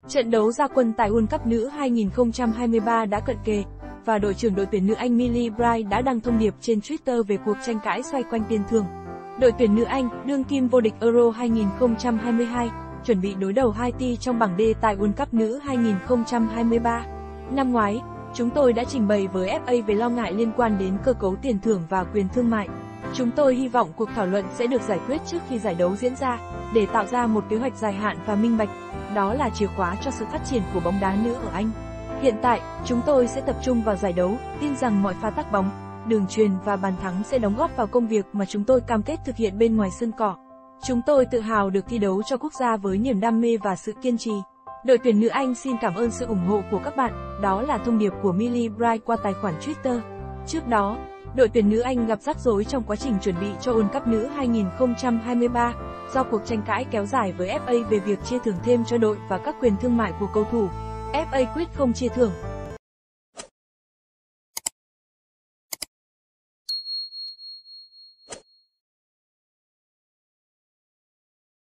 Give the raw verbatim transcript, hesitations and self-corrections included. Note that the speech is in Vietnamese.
Trận đấu ra quân tại World Cup nữ hai nghìn không trăm hai mươi ba đã cận kề, và đội trưởng đội tuyển nữ Anh Millie Bright đã đăng thông điệp trên Twitter về cuộc tranh cãi xoay quanh tiền thưởng. Đội tuyển nữ Anh, đương kim vô địch Euro hai nghìn không trăm hai mươi hai, chuẩn bị đối đầu Haiti trong bảng D tại World Cup nữ hai nghìn không trăm hai mươi ba. Năm ngoái, chúng tôi đã trình bày với ép a về lo ngại liên quan đến cơ cấu tiền thưởng và quyền thương mại. Chúng tôi hy vọng cuộc thảo luận sẽ được giải quyết trước khi giải đấu diễn ra, để tạo ra một kế hoạch dài hạn và minh bạch. Đó là chìa khóa cho sự phát triển của bóng đá nữ ở Anh. Hiện tại, chúng tôi sẽ tập trung vào giải đấu, tin rằng mọi pha tắc bóng, đường chuyền và bàn thắng sẽ đóng góp vào công việc mà chúng tôi cam kết thực hiện bên ngoài sân cỏ. Chúng tôi tự hào được thi đấu cho quốc gia với niềm đam mê và sự kiên trì. Đội tuyển nữ Anh xin cảm ơn sự ủng hộ của các bạn, đó là thông điệp của Millie Bright qua tài khoản Twitter. Trước đó, đội tuyển nữ Anh gặp rắc rối trong quá trình chuẩn bị cho World Cup nữ hai nghìn không trăm hai mươi ba, do cuộc tranh cãi kéo dài với ép a về việc chia thưởng thêm cho đội và các quyền thương mại của cầu thủ. ép a quyết không chia thưởng,